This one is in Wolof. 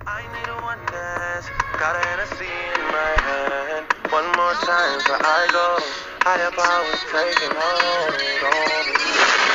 I need a one dance, got a Hennessy in my hand. One more time before I go, higher powers taking hold on me.